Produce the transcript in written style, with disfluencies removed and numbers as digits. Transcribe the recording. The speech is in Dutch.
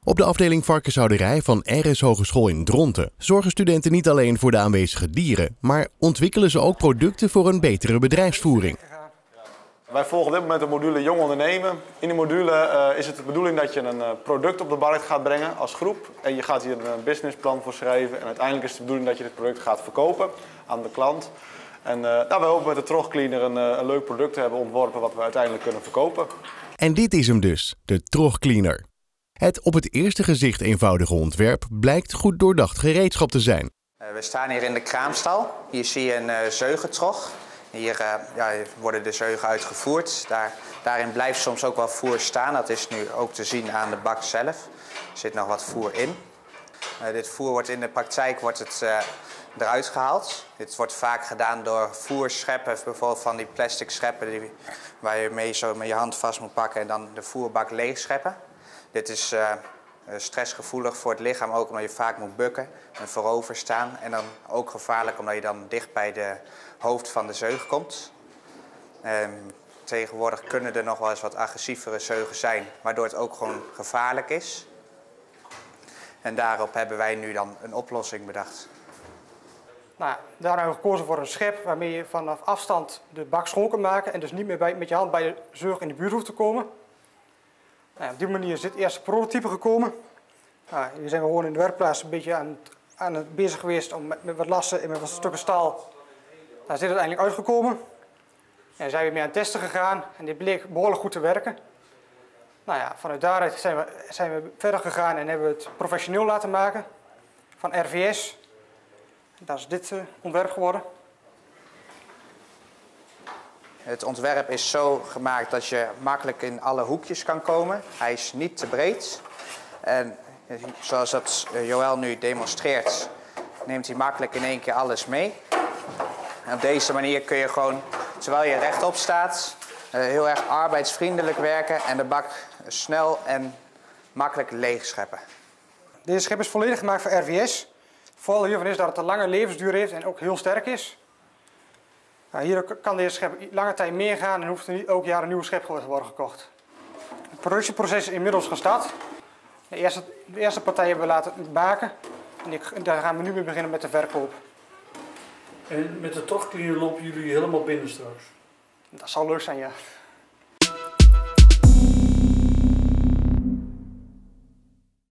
Op de afdeling varkenshouderij van RS Hogeschool in Dronten zorgen studenten niet alleen voor de aanwezige dieren, maar ontwikkelen ze ook producten voor een betere bedrijfsvoering. Wij volgen op dit moment de module Jong Ondernemen. In die module is het de bedoeling dat je een product op de markt gaat brengen als groep. En je gaat hier een businessplan voor schrijven. En uiteindelijk is het de bedoeling dat je dit product gaat verkopen aan de klant. En we hopen met de Trogcleaner een leuk product te hebben ontworpen wat we uiteindelijk kunnen verkopen. En dit is hem dus, de Trogcleaner. Het op het eerste gezicht eenvoudige ontwerp blijkt goed doordacht gereedschap te zijn. We staan hier in de kraamstal. Hier zie je een zeugentrog. Hier worden de zeugen uitgevoerd. Daarin blijft soms ook wel voer staan. Dat is nu ook te zien aan de bak zelf. Er zit nog wat voer in. Dit voer wordt in de praktijk eruit gehaald. Dit wordt vaak gedaan door voerscheppen, bijvoorbeeld van die plastic scheppen waar je mee zo met je hand vast moet pakken en dan de voerbak leeg scheppen. Dit is stressgevoelig voor het lichaam, ook omdat je vaak moet bukken en voorover staan. En dan ook gevaarlijk omdat je dan dicht bij de hoofd van de zeug komt. Tegenwoordig kunnen er nog wel eens wat agressievere zeugen zijn, waardoor het ook gewoon gevaarlijk is. En daarop hebben wij nu dan een oplossing bedacht. Nou, daar hebben we gekozen voor een schep waarmee je vanaf afstand de bak schoon kunt maken en dus niet meer met je hand bij de zeug in de buurt hoeft te komen. Nou, op die manier is dit eerste prototype gekomen. Nou, hier zijn we gewoon in de werkplaats een beetje aan het bezig geweest om met wat lassen en met wat stukken staal. Daar is dit uiteindelijk uitgekomen. En zijn we mee aan het testen gegaan en dit bleek behoorlijk goed te werken. Nou ja, vanuit daaruit zijn we verder gegaan en hebben we het professioneel laten maken van RVS. Dat is dit ontwerp geworden. Het ontwerp is zo gemaakt dat je makkelijk in alle hoekjes kan komen. Hij is niet te breed. En zoals dat Joël nu demonstreert, neemt hij makkelijk in één keer alles mee. En op deze manier kun je gewoon, terwijl je rechtop staat, heel erg arbeidsvriendelijk werken en de bak snel en makkelijk leeg scheppen. Deze schep is volledig gemaakt voor RVS. Het voordeel hiervan is dat het een lange levensduur heeft en ook heel sterk is. Nou, hier kan deze schep lange tijd meegaan en hoeft er niet elk jaar een nieuwe schep te worden gekocht. Het productieproces is inmiddels gestart. De eerste partij hebben we laten maken en daar gaan we nu mee beginnen met de verkoop. En met de Trogcleaner lopen jullie helemaal binnen straks? Dat zal leuk zijn, ja.